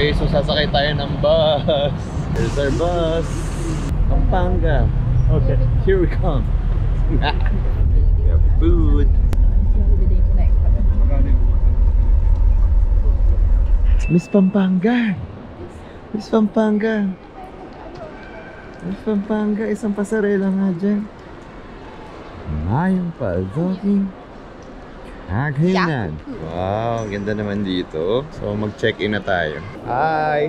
Okay, so sasakay tayo ng bus. Here's our bus. Pampanga. Okay, here we come. We have food. Miss Pampanga. Miss Pampanga. Miss Pampanga, isang pasarela nga dyan. Mayong paldoking Aghinan. Wow, ganda naman dito. So mag-check-in na tayo. Hi!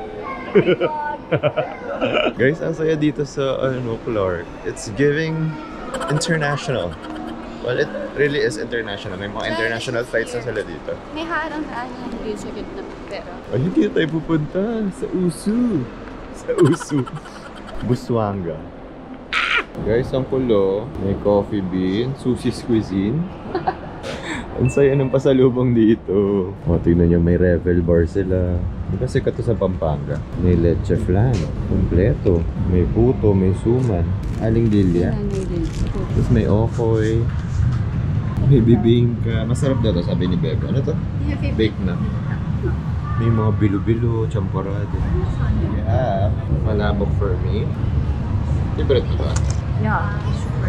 Guys, ang saya dito sa Clark. It's giving international. Well, it really is international. May mga international flights na sila dito. May harang na yung sakit na pero. Ay, hindi tayo pupunta sa Usu. Sa Usu. Busuanga. Guys, ang kulo. May Coffee Bean, Susie's Cuisine. Ang saya ng pasalubong dito. O, tignan nyo, may Revel Bar sila. Kasi kato sa Pampanga. May leche flan. Kompleto. May puto, may suman. Aling dilya. Tapos may okoy. May bibingka. Masarap daw to, sabi ni Bebe. Ano to? Bake na. May mga bilo-bilo, champorado. Yeah. Malabok for me. Favorite ko ba? Yeah, super.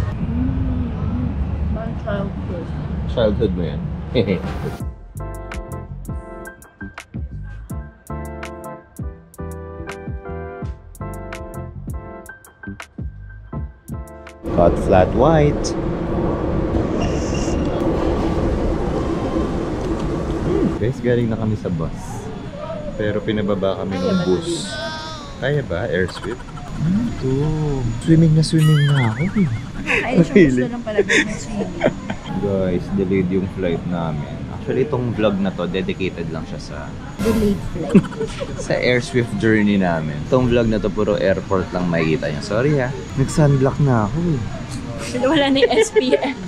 Childhood. Childhood mo yan. Hot flat white. Guys, galing na kami sa bus. Pero pinababa kami ng bus. Kaya ba? Air Swift? Swimming na ako. Ay, gusto lang pala ng swimming. Guys, delayed yung flight namin. Actually, itong vlog na to, dedicated lang siya sa delayed flight. sa Air Swift journey namin. Itong vlog na to, puro airport lang makikita nyo. Sorry ha, nag-sunblock na ako. Wala na yung SPF.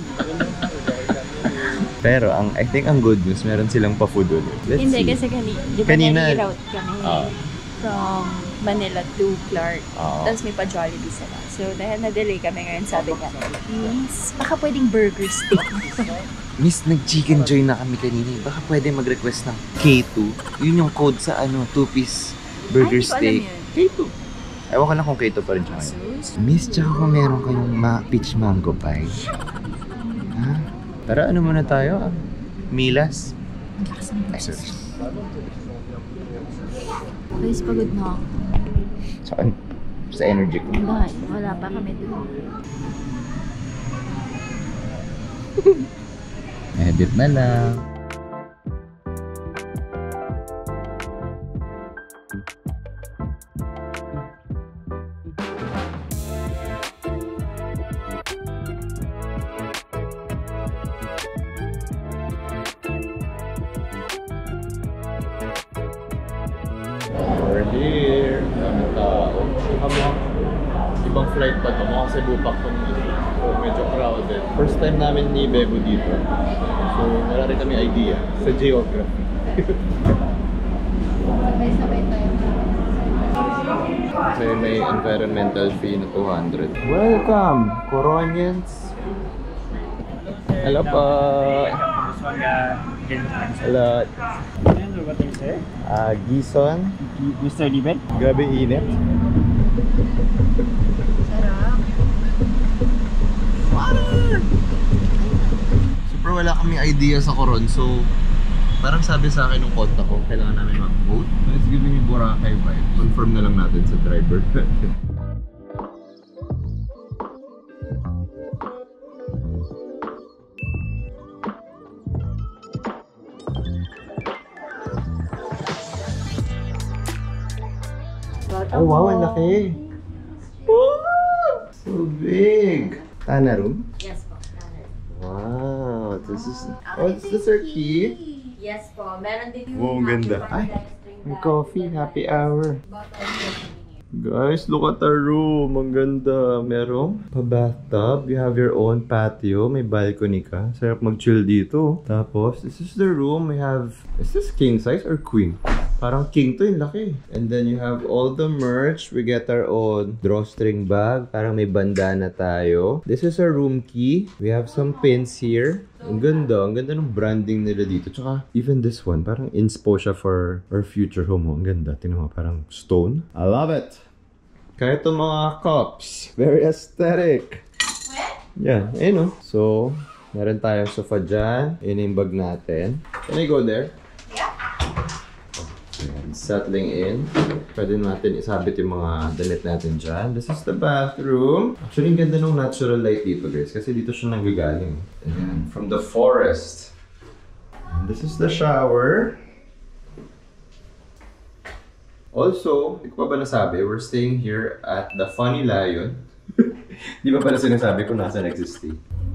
Pero I think ang good news, meron silang pa-food ulit. Hindi, kasi kanina route kami from Manila to Clark. Tapos may pa-Jollibee sila. So dahil na-delay kami ngayon, sabi niya, Miss, baka pwedeng burger steak. Miss, nag-chicken joy na kami kanina. Baka pwede mag-request ng K2. Yun yung code sa two-piece burger steak. K2. Ewan ko lang kung K2 pa rin siya ngayon. Miss, tsaka kung meron kayong peach mango pie. Ha? Tara, ano muna tayo? Milas? Guys, pagod na ako. Saan? Sa energy ko. Wala pa kami doon. Edit na lang. We're here. Daming tao. Ibang flight pa ito. Mukhang Cebu pa itong medyo crowded. First time namin ni Bebo dito. So, wala rin kami idea sa geography. Sabay-sabay tayo. Kasi may environmental fee na 200. Welcome, Coronians! Hello po! Hello! What do you say? Gison. Mr. Liben? Grabe init. Sarap. Super wala kami idea sa Coron, so parang sabi sa akin ng konta ko, kailangan namin mag-vote. Let's give me Boracay vibe. Confirm na lang natin sa driver. Oh wow, ang laki! So big! Tana room? Yes po. Wow, this is... Oh, is this our key? Yes po. Meron din yung... Wow, ang ganda. Ay, may coffee, happy hour. Guys, look at our room. Ang ganda. Merong pa-bathtub. You have your own patio. May balcony ka. Sarap mag-chill dito. Tapos, this is the room. We have... Is this king size or queen? Parang king to, yung laki. And then you have all the merch. We get our own drawstring bag. Parang may bandana tayo. This is our room key. We have some pins here. Ang ganda ng branding nila dito. Tsaka, even this one, parang inspo siya for our future home. Ang ganda. Tingnan mo, parang stone. I love it! Kaya itong mga cups. Very aesthetic. Yeah, ayun o. So, meron tayong sofa dyan. Ayun yung bag natin. Can I go there? Settling in. Pwede natin isabit yung mga damit natin dyan. This is the bathroom. Actually, ang ganda ng natural light dito, guys. Kasi dito siya nanggagaling. Ayan, from the forest. And this is the shower. Also, hindi ko pa ba nasabi, we're staying here at the Funny Lion. Di ba pala sinasabi kung nasa nag-stay?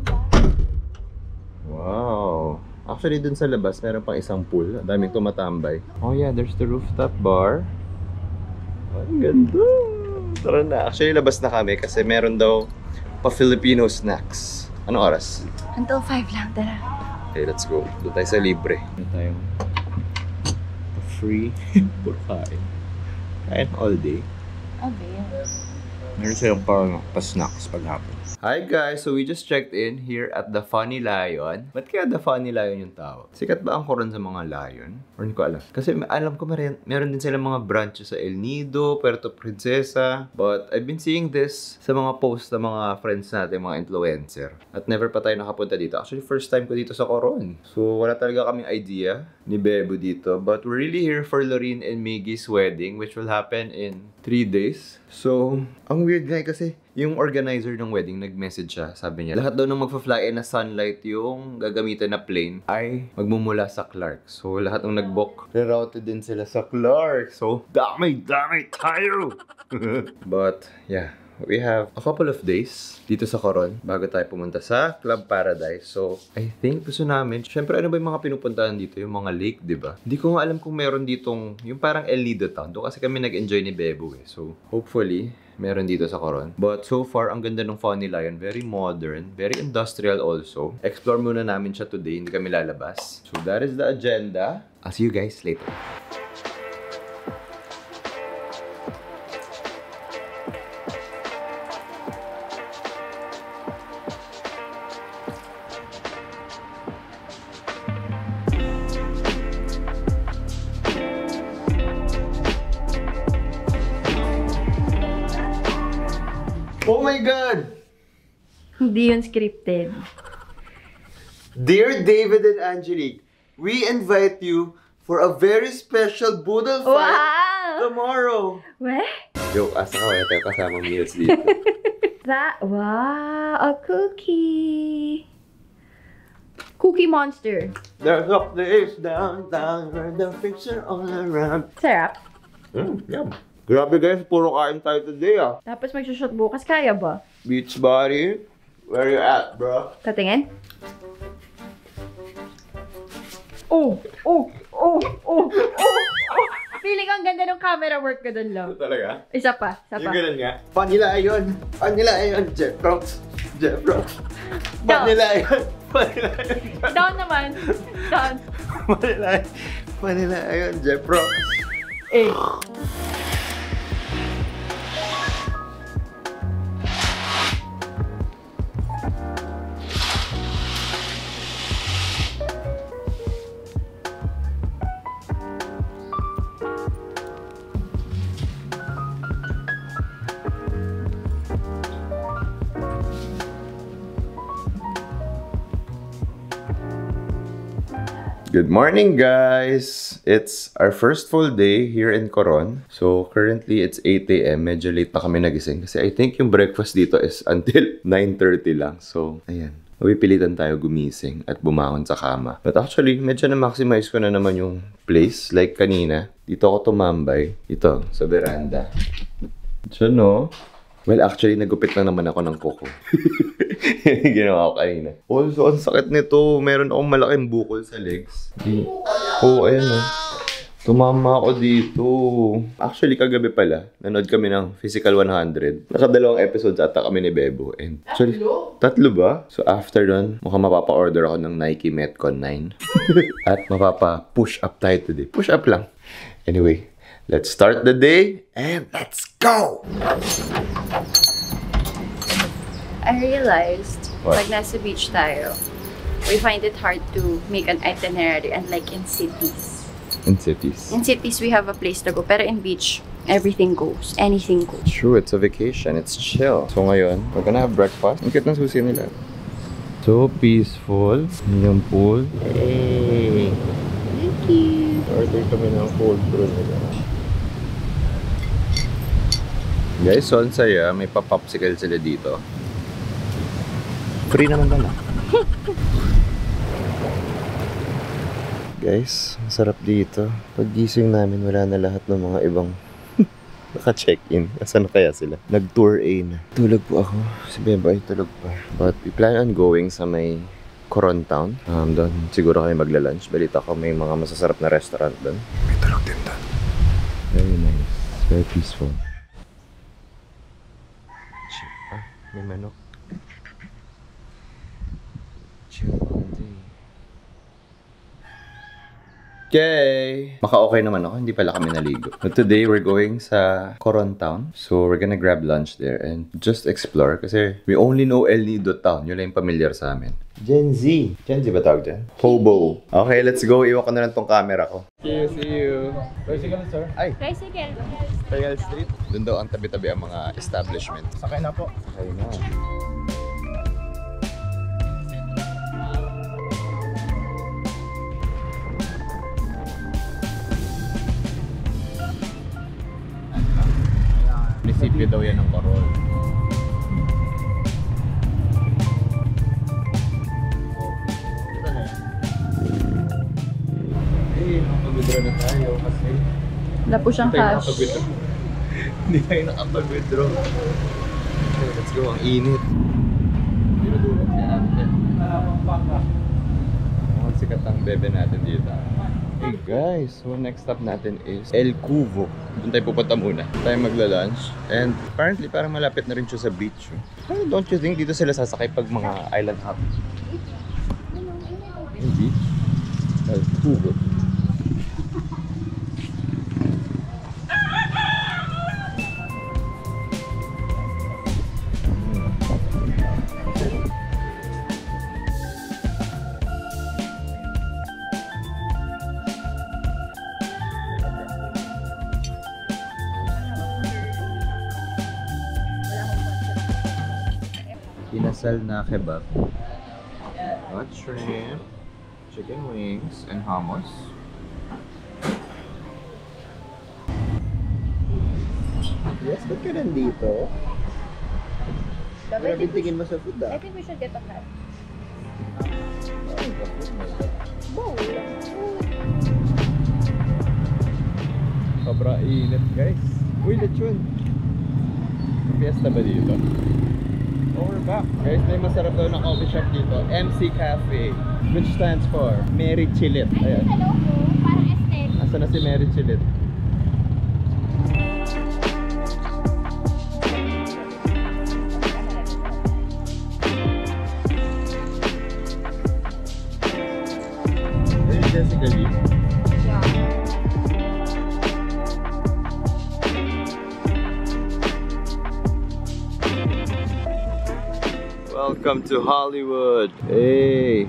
Wow! Actually, dun sa labas, meron pang isang pool. Ang daming tumatambay. Oh yeah, there's the rooftop bar. Oh, ang ganda! Tara na. Actually, labas na kami kasi meron daw pa-Filipino snacks. Anong oras? Until 5 lang, tara. Okay, let's go. Doon tayo sa libre. Doon tayong free. Puro kain. Kain all day. Okay. Meron silang parang pa-snacks paghapon. Hi guys! So we just checked in here at the Funny Lion. Ba't kaya the Funny Lion yung tawag? Sikat ba ang koron sa mga lion? Or hindi ko alam. Kasi alam ko meron din silang mga branches sa El Nido, Puerto Princesa. But I've been seeing this sa mga posts ng mga friends natin, mga influencer. At never pa tayo nakapunta dito. Actually, first time ko dito sa Coron. So wala talaga kaming idea ni Bebo dito. But we're really here for Lorene and Miggy's wedding, which will happen in 3 days. So, ang weird nga kasi yung organizer ng wedding nag-message siya. Sabi niya, lahat daw ng magpa-fly in na sunlight yung gagamitan na plane ay magmumula sa Clark. So, lahat ng nag-book, rerouted din sila sa Clark. So, dami tayo! But, yeah. We have a couple of days dito sa Coron bago tayo pumunta sa Club Paradise. So, I think gusto namin, syempre ano ba yung mga pinupuntahan dito? Yung mga lake, di ba? Hindi ko nga alam kung meron ditong, yung parang El Nido Town. Doon kasi kami nag-enjoy ni Bebo eh. So, hopefully, meron dito sa Coron. But so far, ang ganda ng Funny Lion. Very modern, very industrial also. Explore muna namin siya today, hindi kami lalabas. So, that is the agenda. I'll see you guys later. Oh my God! Hindi yun scripted. Dear David and Angelique, we invite you for a very special boodle fight tomorrow. What? Joke, asa ka wala tayo kasama meals dito. Wow, a cookie. Cookie Monster. There's a place downtown where the fixer all around. Sarap. Yum. Grabe guys, puro kain tayo today ah. Tapos magsushot bukas, kaya ba? Beach body, where you at, bro? Tatingin? Oh! Feeling ang ganda ng camera work ko dun, love. Talaga? Isa pa. Yung ganun nga. Vanilla Ion, Jeff Rocks. Down. Vanilla Ion. Down naman. Down. Vanilla Ion, Jeff Rocks. Eh. Good morning, guys! It's our first full day here in Coron. So, currently, it's 8 AM. Medyo late pa kami nagising. Kasi I think yung breakfast dito is until 9:30 lang. So, ayan. Mapipilitan tayo gumising at bumangon sa kama. But actually, medyo na-maximize ko na naman yung place. Like kanina, dito ako tumambay. Dito, sa veranda. So, no? Well, actually, nagupit lang naman ako ng kuko. Ginawa ko kanina. Also, ang sakit nito. Meron akong malaking bukol sa legs. Oh, ayan o. Tumama ako dito. Actually, kagabi pala, nanood kami ng Physical 100. Nakadalawang episodes ata kami ni Bebo. And actually, tatlo ba? So after nun, mukhang mapapa-order ako ng Nike Metcon 9. At mapapa-push up tayo today. Push up lang. Anyway, let's start the day and let's go! I realized, What? pag nasa beach tayo, we find it hard to make an itinerary unlike in cities. In cities. In cities, we have a place to go. Pero in beach, everything goes. Anything goes. True, it's a vacation. It's chill. So ngayon, we're gonna have breakfast. Ang cute ng susi nila. So peaceful. Yung pool. Hey! Thank you. Order kami ng cold brew nila. Guys, so ang saya. May pa-popsicle sila dito. Free naman pala. Guys, masarap dito. Pag-gising namin, wala na lahat ng mga ibang naka-check-in. Asan na kaya sila? Nag-tour A na. Tulog po ako. Si Beba ay tulog pa. But we plan on going sa may Coron Town. Doon siguro kami magla-lunch. Balita ko may mga masasarap na restaurant doon. May tulog din doon. Very nice. Very peaceful. Chill. May manok. Chill all day. Okay! Maka-okay naman ako, hindi pala kami naligo. But today, we're going sa Coron Town. So, we're gonna grab lunch there and just explore. Kasi we only know El Nido Town. Yun lang yung familiar sa amin. Gen Z. Gen Z ba tawag dyan? Hobo. Okay, let's go. Iwan ko na lang tong camera ko. See you. Bicycle, sir. Ay, Tricycle. Tagal Street. Doon daw ang tabi-tabi ang mga establishment. Sakay na po. Okay na. Munisipyo daw yan ng Corol. Hey, nakapag-withdraw na tayo kasi Wala po siyang cash. Hindi tayo nakapag-withdraw. Okay, let's go. Ang init. Dinudulog si ate. Ang sikat ang bebe natin dito. Hey guys, so next stop natin is El Cuvo. Doon tayo pupunta muna. Tayo magla-lunch. And apparently parang malapit na rin siya sa beach. Don't you think dito sila sasakay pag mga island hop? Yung beach? El Cuvo. Inasal na kebab, hot shrimp, chicken wings, and hummus. Yes, ba't ka nandito? Grabe tingin mo sa food I think we should get a cat. Sobra init guys. Uy, lechon. Fiesta ba dito? Oh, we're back. Guys, may masarap daw na coffee shop dito. MC Cafe. Which stands for Mary Chilit. Ayan. Hello po. Parang aesthetic. Asa na si Mary Chilit? Hey, Jessica Lee. Welcome to Hollywood. Hey.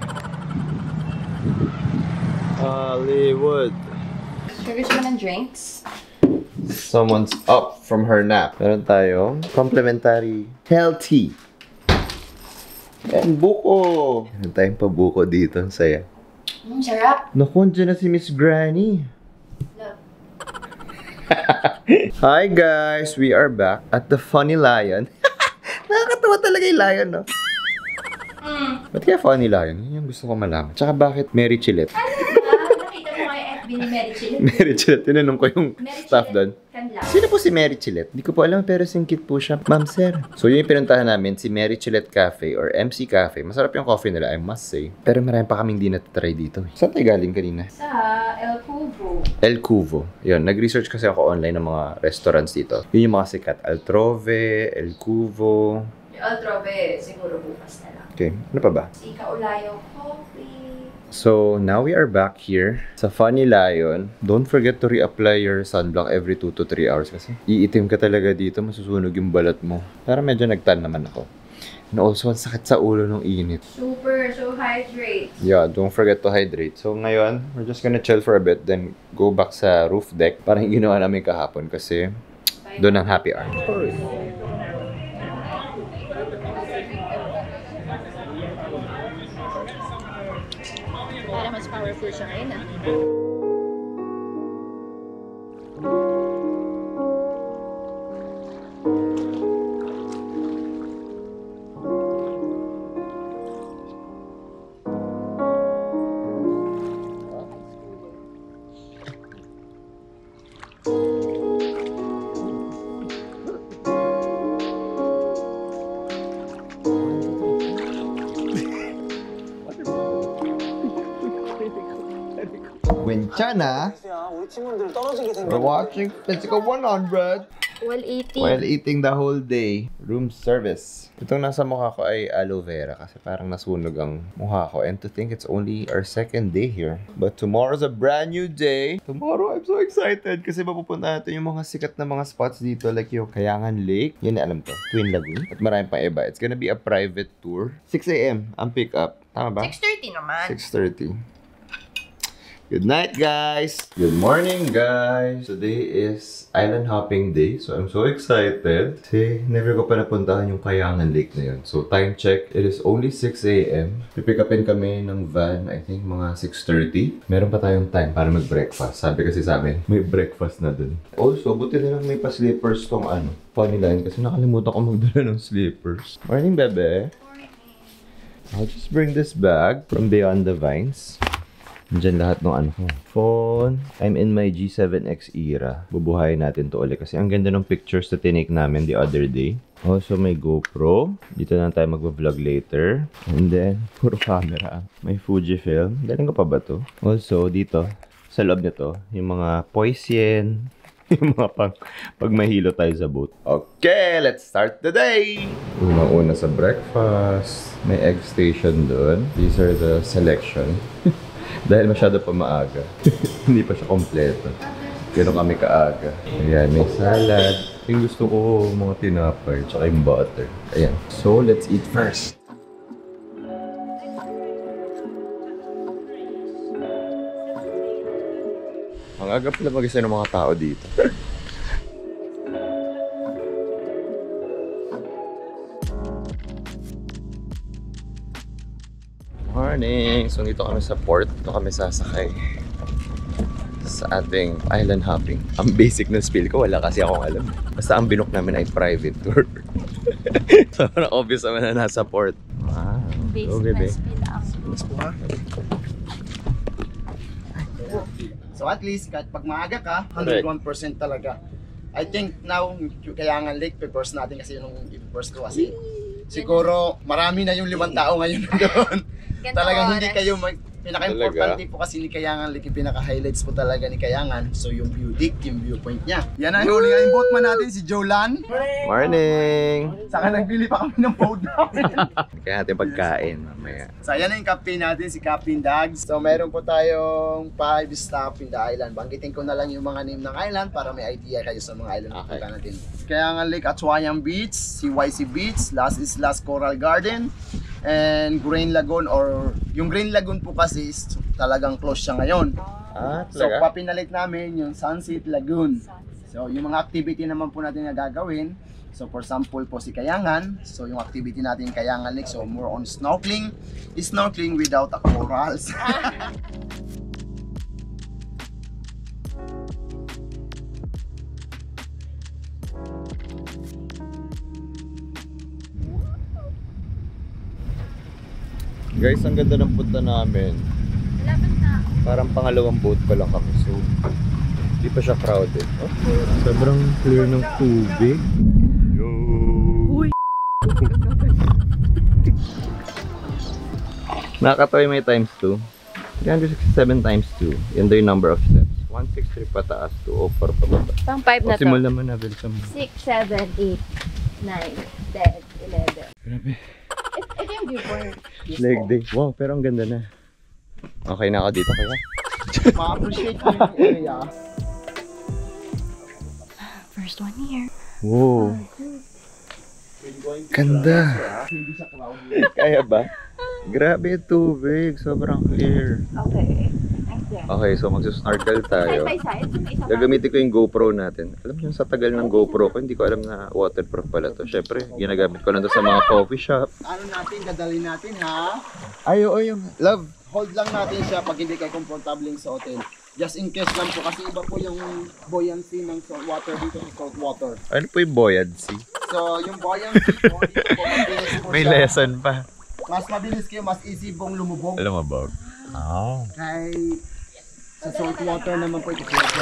Hollywood. Gusto mo ng drinks? Someone's up from her nap. Meron tayong complimentary healthy. And buko. Meron tayong pabuko dito. Ang saya. Sarap. Naku, dyan na si Miss Granny. Love. Hi guys! We are back at the Funny Lion. Nakakatawa talaga yung lion, no? Ba't kaya Funny Lion? Yun yung gusto ko malaman. Tsaka bakit Mary Chilet? Nakita mo nga yung FB ni Mary Chilet. Mary Chilet. Tinanong ko yung Mary staff Chilet. doon. Kanla. Sino po si Mary Chilet? Hindi ko po alam pero singkit po siya. Ma'am sir. So yun yung pinuntahan namin, si Mary Chilet Cafe or MC Cafe. Masarap yung coffee nila, I must say. Pero marami pa kaming di natatry dito. Saan tayo galing kanina? Sa El Cuvo. El Cuvo. Yun, nag-research kasi ako online ng mga restaurants dito. Yun yung mga sikat. Altrove, El Cuvo. Yung Altrove, siguro bukas na lang. Okay, ano pa ba? Si Kaulayo Coffee. So, now we are back here sa Funny Lion. Don't forget to reapply your sunblock every 2 to 3 hours kasi iitim ka talaga dito, masusunog yung balat mo. Pero medyo nagtan naman ako. And also, ang sakit sa ulo ng init. Super, so hydrate. Yeah, don't forget to hydrate. So, ngayon, we're just gonna chill for a bit, then go back sa roof deck. Parang ginawa namin kahapon kasi doon ang happy hour. Para mas powerful siya ngayon ah. Quinchana, we're watching Physical 100 While eating. while eating the whole day. Room service. Itong nasa mukha ko ay aloe vera kasi parang nasunog ang mukha ko. And to think it's only our second day here. But tomorrow's a brand new day. Tomorrow, I'm so excited kasi mapupunta natin yung mga sikat na mga spots dito like yung Kayangan Lake. Yan na alam ko. Twin Lagoon. At maraming pang iba. It's gonna be a private tour. 6 a.m. ang pick up. Tama ba? 6:30 naman. 6:30. Good night, guys! Good morning, guys! Today is island hopping day, so I'm so excited. Kasi never ko pa napuntahan yung Kayangan Lake na yun. So time check, it is only 6 a.m. Pipick upin kami ng van, I think mga 6:30. Meron pa tayong time para mag-breakfast. Sabi kasi sa amin, may breakfast na dun. Also, buti na lang may pa-slippers tong Funny Line kasi nakalimutan ko magdala ng slippers. Morning, bebe! I'll just bring this bag from Beyond the Vines. Diyan lahat ng ko. Phone. I'm in my G7X era. Bubuhayin natin to ulit kasi ang ganda ng pictures na tinake namin the other day. Also, may GoPro. Dito na tayo mag-vlog later. And then, puro camera. May Fujifilm. Galing ko pa ba to? Also, dito, sa loob nito, yung mga poisien. Yung mga pag mahilo tayo sa boat. Okay, let's start the day! Una sa breakfast. May egg station doon. These are the selection. Dahil masyado pa maaga. Hindi pa siya kompleto. Pero kami kaaga. Ayan, may salad. Yung gusto ko, mga tinapay, tsaka yung butter. Ayan. So, let's eat first. Ang aga pala mag-isa ng mga tao dito. Morning! So, dito kami sa port. Dito kami sasakay sa ating island hopping. Ang basic ng spill ko, wala kasi akong alam. Basta ang binook namin ay private tour. So, parang obvious naman na nasa port. Wow. Basic Okay, na spill ang. So at least, kahit pag maaga ka, 101% talaga. I think now, Kayangan Lake, pe-first natin kasi yung i-first ko kasi. Siguro, marami na yung 5 tao ngayon doon. Talagang hindi kayo pinaka-importante po kasi ni Kayangan Lake, yung pinaka-highlights po talaga ni Kayangan. So yung view deck, yung viewpoint niya. Yan ang huli ang boatman natin, si Jolan. Morning! Saka nagbili pa kami ng boat namin. Kaya natin pagkain mamaya. So ayan na yung captain natin, si Captain Dags. So meron po tayong 5 stop in the island. Banggitin ko na lang yung mga name ng island para may idea kayo sa mga island na pupunta natin. Kayangan Lake, Atchwayang Beach, CYC Beach, last is Last Coral Garden, and Green Lagoon, or yung Green Lagoon po kasi is talagang close siya ngayon. So papinalit namin yung Sunset Lagoon. So yung mga activity naman po natin na gagawin. So for example po si Kayangan. So yung activity natin Kayangan Lake, so more on snorkeling. Snorkeling without a corals. Guys, ang ganda ng punta namin. Malapit na. Parang pangalawang boat pa lang kami. So, hindi pa siya crowded. Oh, sobrang clear ng tubig. Yo! Uy! Nakakatawa may times 2. 367 times 2. Yan daw yung number of steps. 163 pataas, 204 pababa. Pang 5 na to. Simulan naman na, Belsa mo. 6, 7, 8, 9, 10, 11. Grabe. Ito yung viewpoint. Leg day. Wow, pero ang ganda na. Okay na ako dito kaya. Ma-appreciate ko yung area. First one here. Wow. Ganda. Kaya ba? Grabe yung tubig. Sobrang clear. Okay. Okay, so magsusnorkel tayo. Side by side. Gagamitin ko yung GoPro natin. Alam niyo, sa tagal ng GoPro ko, hindi ko alam na waterproof pala to. Siyempre, ginagamit ko lang to sa mga coffee shop. Ano natin, dadalhin natin ha? Ay, oo, yung love. Hold lang natin siya pag hindi kayo komportable sa hotel. Just in case lang po kasi iba po yung buoyancy ng salt water dito sa salt water. Ano po yung buoyancy? So, yung buoyancy po, dito po mabilis po May siya. lesson pa. Mas mabilis kayo, mas easy pong lumubog. Alam mo ba? Oh. Kay sa salt water naman po ito.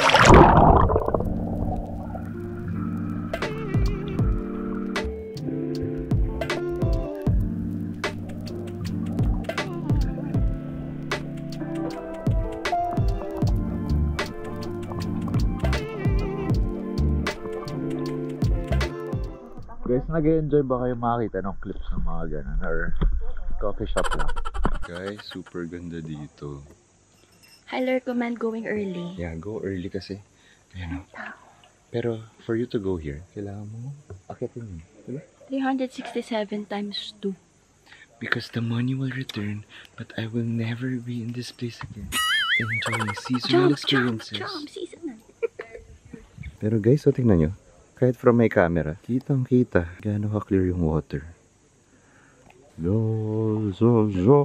Guys, nag-enjoy ba kayo makakita ng clips ng mga ganun? Or coffee shop lang? Guys, super ganda dito. Highly recommend going early. Yeah, go early kasi. Ayan o. Pero for you to go here, kailangan mo akitin mo. Diba? 367 times 2. Because the money will return, but I will never be in this place again. Enjoying seasonal experiences. Seasonal. Pero guys, so tingnan nyo. Kahit from my camera, kitang-kita gaano ka-clear yung water. So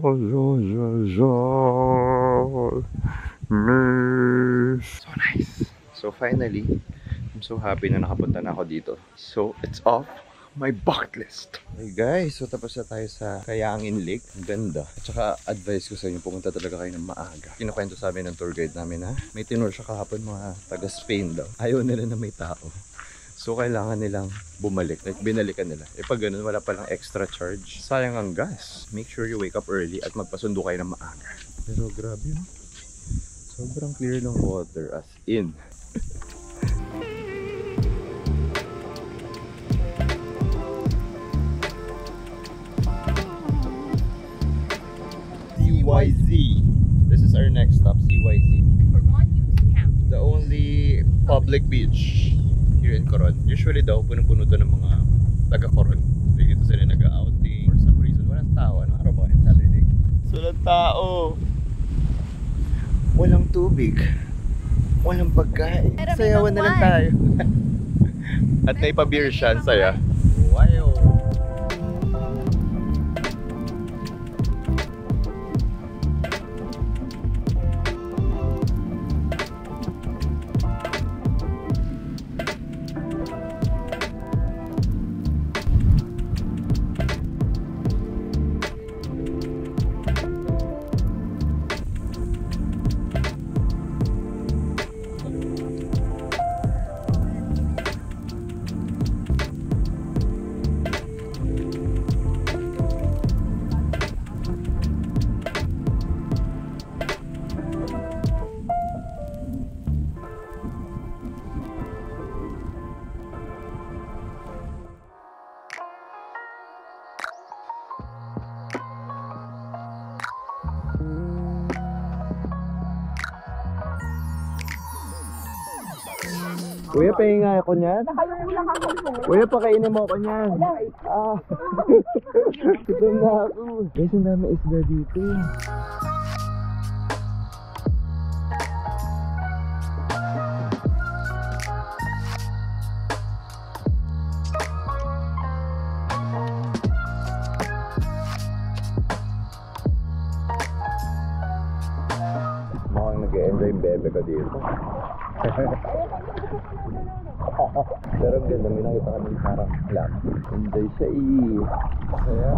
nice. So finally, I'm so happy na nakapunta na ako dito. So it's off my bucket list. Hey guys, so tapos na tayo sa Kayangin Lake. Ang ganda. At saka advice ko sa inyo, pumunta talaga kayo ng maaga. Kinukwento sa amin ng tour guide namin na may tinur siya kahapon mga taga Spain daw. Ayaw nila na may tao. So, kailangan nilang bumalik. Like, binalikan nila. E pag ganun, wala palang extra charge. Sayang ang gas. Make sure you wake up early at magpasundo kayo ng maaga. Pero grabe, no? Sobrang clear ng water. As in. CYZ. This is our next stop, CYZ. The only public beach here in Coron. Usually daw, punong-puno to ng mga taga-Coron. Dito sila nag-outing. For some reason, walang tao. Anong araw ba? Saturday. So, walang tao. Walang tubig. Walang pagkain. Sayawan na lang tayo. At may pa-beer siya. Saya. Wow. Kuya, pahinga ako niyan. Kuya, pakainin mo ako niyan. Ah. Gutom na ako. Guys, ang dami isda dito. Mukhang nag-enjoy yung bebe ko dito. Pero ang ganda, may nakita kami parang lamp. Enjoy siya Kaya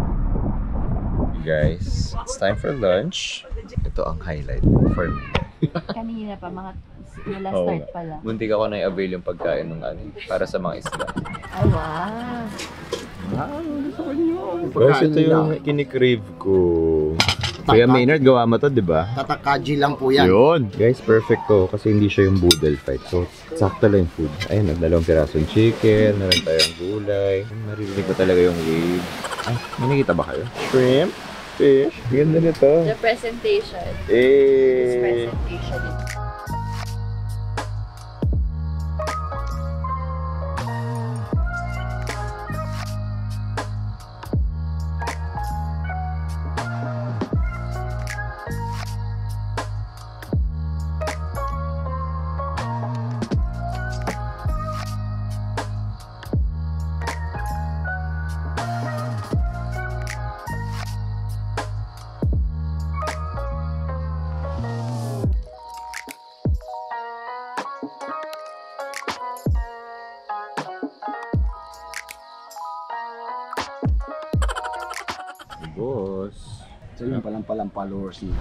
guys, it's time for lunch. Ito ang highlight for me. Kanina pa, mga start pa lang. Muntik ako na i-avail yung pagkain ng para sa mga isla. Ay, wow. Gusto ko yun. Guys, ito yung kinikrave ko. Kuya Maynard, gawa mo to, di ba? Tatakaji lang po yan. Yun! Guys, perfect to kasi hindi siya yung boodle fight. So, sakto lang yung food. Ayun, nagdalawang pirasong chicken, nalang tayong gulay. Maririnig ko talaga yung waves. Ay, may nakita ba kayo? Shrimp, fish. Ganda nito. The presentation. Eh. This presentation. Boss. So yun palang followers niya.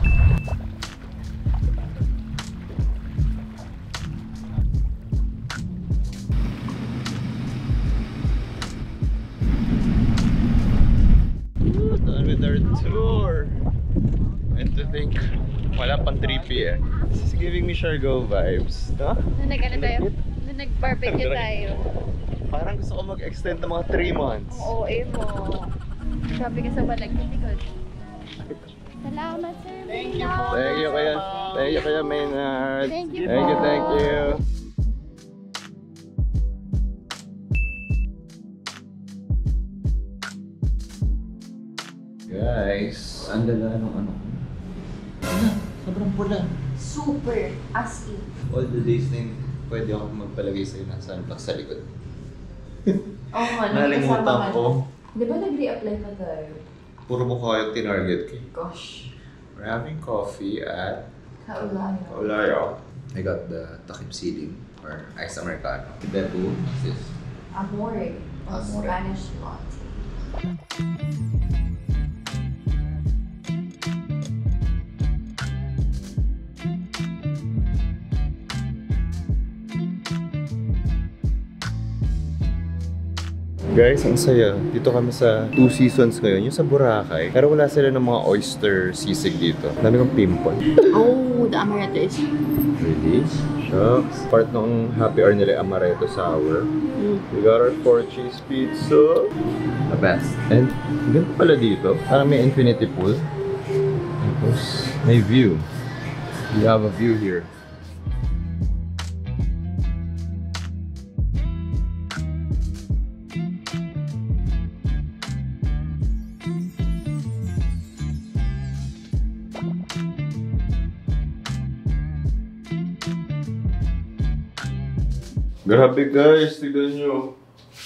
Done with our tour. And to think, wala pang 3 p.m. This is giving me Siargao vibes, no? Nung nag-barbecue tayo. Parang gusto ko mag-extend ng mga 3 months. Ang OA mo. Sabi ka sa balagkitikod. Salamat, sir. Thank you po. Thank you kaya Maynard. Thank you Thank you, po. thank you. Guys, ang dala ng ano. Sobrang pula. Super. As in. All the days na yun, pwede ako magpalagay sa'yo ng sunblock sa likod. Oo nga, Nalimutan ko. Di ba nag-re-apply na tayo? Puro mukha yung tinarget ko. Gosh. We're having coffee at Kaulayo. Kaulayo. I got the takip siling or iced americano. Bebu, what's this? Amore. Amore. Spanish latte. Guys, ang saya. Dito kami sa Two Seasons ngayon, yung sa Boracay. Pero wala sila ng mga oyster sisig dito. Dami kong pimple. Oh, the amaretto is... Really? Shucks. Part ng happy hour nila amaretto sour. We got our 4 cheese pizza. The best. And ganito pala dito. Parang may infinity pool. Tapos may view. We have a view here. Grabe guys, tignan nyo.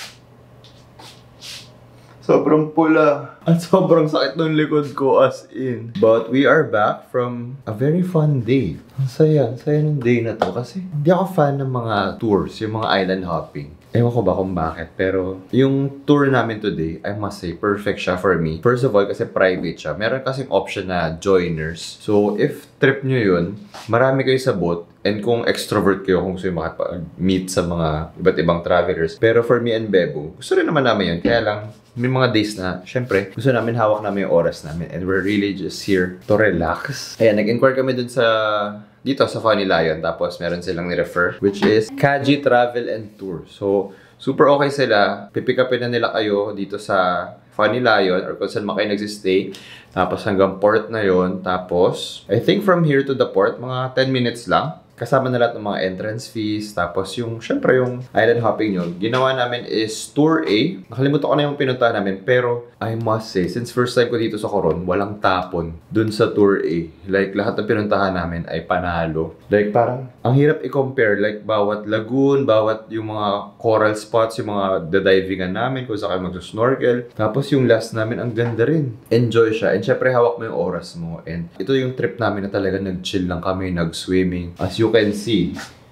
Sobrang pula. At sobrang sakit ng likod ko as in. But we are back from a very fun day. Ang saya ng day na to. Kasi hindi ako fan ng mga tours, yung mga island hopping. Ewan ko ba kung bakit, pero yung tour namin today, I must say, perfect siya for me. First of all, kasi private siya. Meron kasing option na joiners. So, if trip nyo yun, marami kayo sa boat, and kung extrovert kayo, kung gusto yung makapag-meet sa mga iba't ibang travelers. Pero for me and Bebo, gusto rin naman namin yun. Kaya lang, may mga days na, syempre, gusto namin hawak namin yung oras namin. And we're really just here to relax. Ayan, nag-inquire kami dun sa... dito sa Funny Lion, tapos meron silang ni-refer, which is Kaji Travel and Tour. So, super okay sila. Pipick upin na nila kayo dito sa Funny Lion or kung saan kayo nagsistay. Tapos hanggang port na yon. Tapos, I think from here to the port, mga 10 minutes lang. Kasama na lahat ng mga entrance fees. Tapos yung, syempre yung island hopping nyo, ginawa namin is Tour A. Nakalimutan ko na yung pinuntahan namin. Pero I must say, since first time ko dito sa Coron, walang tapon dun sa Tour A. Like, lahat ng pinuntahan namin ay panalo. Like, parang, ang hirap i-compare. Like, bawat lagoon, bawat yung mga coral spots, yung mga dadivingan namin, kung saan kayo mag-snorkel. Tapos yung last namin, ang ganda rin. Enjoy siya. And syempre, hawak mo yung oras mo. And ito yung trip namin na talaga nag-chill lang kami, nag-swimming. As you can see.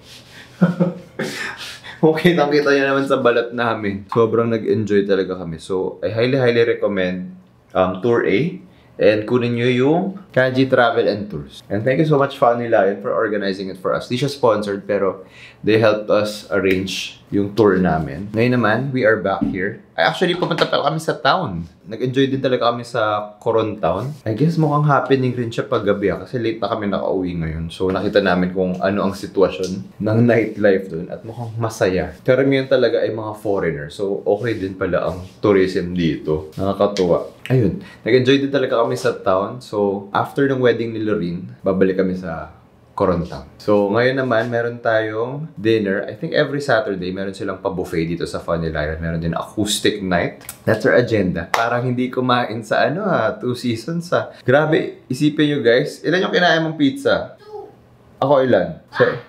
Okay, nakita niyo naman sa balat namin. Sobrang nag-enjoy talaga kami. So, I highly recommend Tour A. And kunin nyo yung Kaji Travel and Tours. And thank you so much, Funny Lion, for organizing it for us. Di siya sponsored, pero they helped us arrange yung tour namin. Ngayon naman, we are back here. Ay, actually, pumunta pa kami sa town. Nag-enjoy din talaga kami sa Coron Town. I guess mukhang happening rin siya paggabi kasi late na kami nakauwi ngayon. So, nakita namin kung ano ang sitwasyon ng nightlife dun at mukhang masaya. Karamihan talaga ay mga foreigner. So, okay din pala ang tourism dito. Nakakatuwa. Ayun, nag-enjoy din talaga kami sa town. So, after ng wedding ni Lorene, babalik kami sa Coron Town. So, ngayon naman, meron tayong dinner. I think every Saturday, meron silang pa-buffet dito sa Funny Island. Meron din acoustic night. That's our agenda. Parang hindi kumain sa 2 seasons Grabe, isipin nyo guys, ilan yung kinain mong pizza? Ako ilan?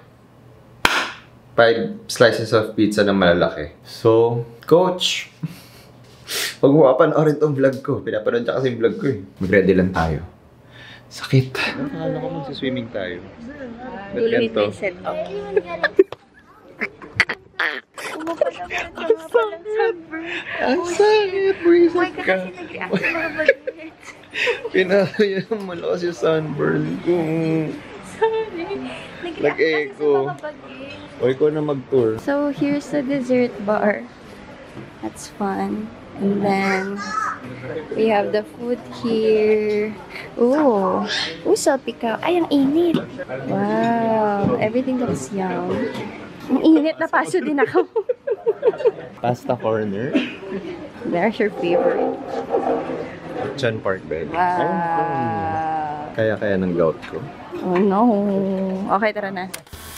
5 slices of pizza na malalaki. So, Coach, pag mo panoorin tong vlog ko, pinapanood niya kasi yung vlog ko eh. Mag-ready lang tayo. Sakit. Akala ko magsiswimming tayo. Tuluhin mo yung set-up. Ang sakit! Buwisit ka. Kasi nag-react sa mga bagets. Pinalo yun ang malakas yung sunburn ko. Sorry. Nag-react kasi Nag-echo. sa mga bagets. O ikaw na mag-tour. So, here's the dessert bar. That's fun. And then, we have the food here. Ooh. Ooh, salpikaw. Ay, ang init. Wow. Everything looks yum. Ang init, napaso din ako. Pasta corner. There's your favorite. Chan Park bed. Wow. Kaya ng gout ko. Oh no. Okay, tara na.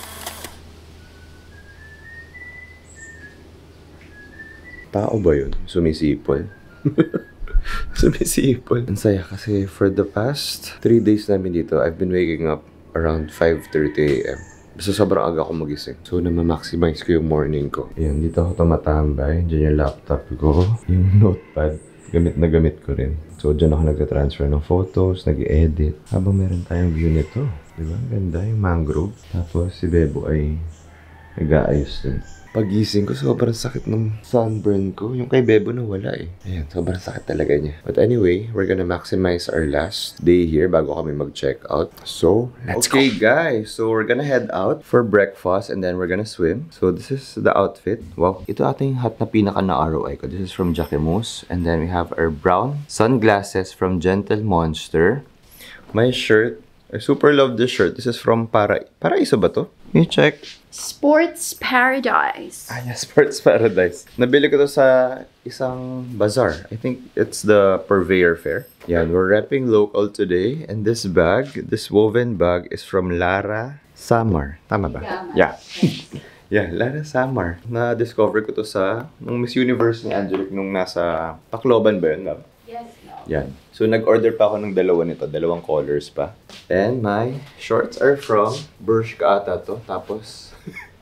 Tao ba yun? Sumisipol. Sumisipol. Ang saya kasi for the past 3 days namin dito, I've been waking up around 5:30 a.m. Basta sobrang aga ako magising. So, na-maximize ko yung morning ko. Ayan, dito ako tumatambay. Diyan yung laptop ko. Yung notepad. Gamit na gamit ko rin. So, dyan ako nagtatransfer ng photos, nag-edit. Habang meron tayong view nito. Diba? Ganda yung mangrove. Tapos, si Bebo ay nag-aayos din. Pagising ko, sobrang sakit ng sunburn ko. Yung kay Bebo na wala eh. Ayan, sobrang sakit talaga niya. But anyway, we're gonna maximize our last day here bago kami mag-check out. So, let's go! Okay guys, so we're gonna head out for breakfast and then we're gonna swim. So, this is the outfit. Wow, ito ating hat na pinaka na ROI ko. This is from Jacquemus. And then we have our brown sunglasses from Gentle Monster. My shirt. I super love this shirt. This is from Paraiso ba to? Can you check? Sports Paradise. Ah, yeah, Sports Paradise. Nabili ko to sa isang bazaar. I think it's the Purveyor Fair. Yan, we're repping local today. And this bag, this woven bag is from Lara Samar. Tama ba? Yeah. Yeah, Lara Samar. Na-discover ko to sa nung Miss Universe ni Angelique nung nasa Tacloban ba yun? Yes. Yan. So, nag-order pa ako ng dalawa nito. Dalawang colors pa. And my shorts are from Bershka ata to. Tapos,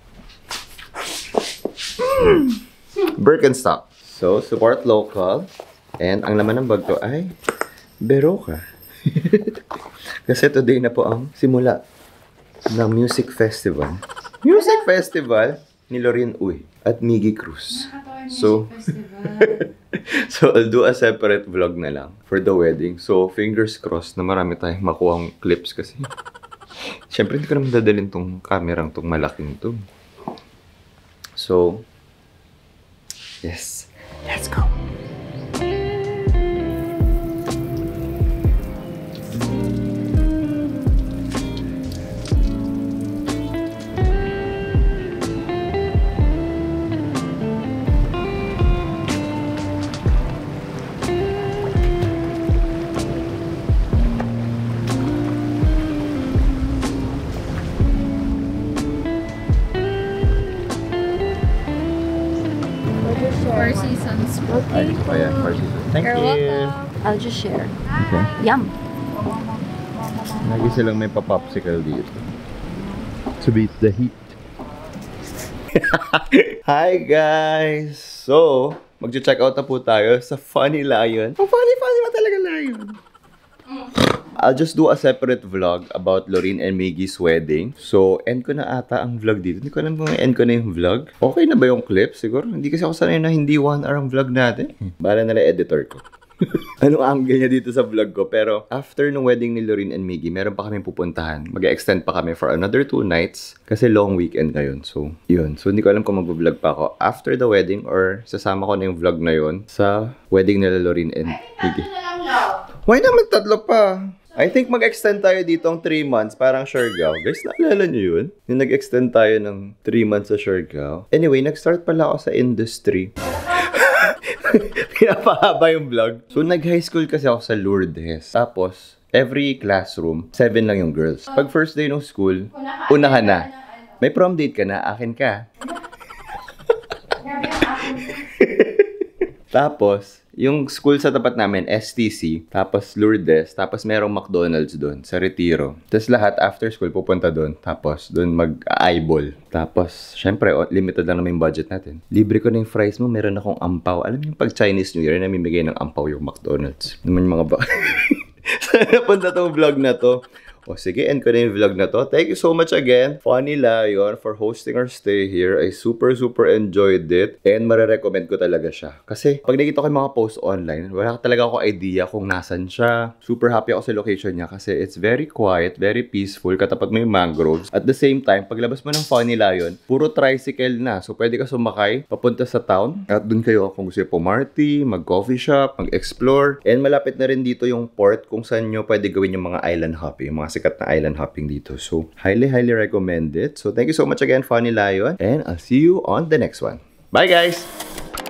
Birkenstock. So, support local. And ang laman ng bag ko ay Berocca. Kasi today na po ang simula ng music festival. Music festival ni Lorene Uy at Miggy Cruz. So, so I'll do a separate vlog na lang for the wedding. So, fingers crossed na marami tayong makuhang clips kasi. Siyempre, hindi ko naman dadalhin tong kamerang tong malaking to. So, yes. Let's go! Four Seasons. Okay. Oh yeah, 4 seasons. Thank You're you! welcome. I'll just share. Okay. Yum. Lagi silang may pa-popsicle dito. To beat the heat. Hi guys! So, mag-check out na po tayo sa Funny Lion. Ang funny ba talaga Lion? I'll just do a separate vlog about Lorene and Miggy's wedding. So, end ko na ata ang vlog dito. Hindi ko alam kung end ko na yung vlog. Okay na ba yung clip? Siguro. Hindi kasi ako sanay na hindi 1 hour ang vlog natin. Bahala na lang editor ko. anong angle niya dito sa vlog ko. Pero after nung wedding ni Lorene and Miggy, meron pa kami pupuntahan. Mag-extend pa kami for another 2 nights kasi long weekend ngayon. So, yun. So, hindi ko alam kung mag-vlog pa ako after the wedding or sasama ko na yung vlog na yun sa wedding nila Lorene and Miggy. Why naman 3 pa? I think mag-extend tayo dito ng 3 months, parang Siargao. Guys, naalala nyo yun? Yung nag-extend tayo ng 3 months sa Siargao. Anyway, nag-start pala ako sa industry. Pinapahaba yung vlog. So, nag-high school kasi ako sa Lourdes. Tapos, every classroom, 7 lang yung girls. Pag first day ng school, unahan na. May prom date ka na, akin ka. Tapos, yung school sa tapat namin, STC, tapos Lourdes, tapos merong McDonald's doon sa Retiro. Tapos lahat after school pupunta doon, tapos doon mag-eyeball. Tapos, syempre, limited lang naman yung budget natin. Libre ko na yung fries mo, meron akong ampaw. Alam mo yung pag Chinese New Year, namimigay ng ampaw yung McDonald's. Naman yung mga Saan napunta tong vlog na to? O sige, end ko na yung vlog na to. Thank you so much again, Funny Lion, for hosting our stay here. I super enjoyed it. And marirecommend ko talaga siya. Kasi pag nakita ko yung mga post online, wala talaga ako idea kung nasan siya. Super happy ako sa location niya kasi it's very quiet, very peaceful, katapat mo yung mangroves. At the same time, paglabas mo ng Funny Lion, puro tricycle na. So pwede ka sumakay, papunta sa town. At dun kayo kung gusto yung pumarty, mag-coffee shop, mag-explore. And malapit na rin dito yung port kung saan nyo pwede gawin yung mga island hopping, yung mga sikat na island hopping dito. So, highly recommend it. So, thank you so much again, Funny Lion. And I'll see you on the next one. Bye, guys!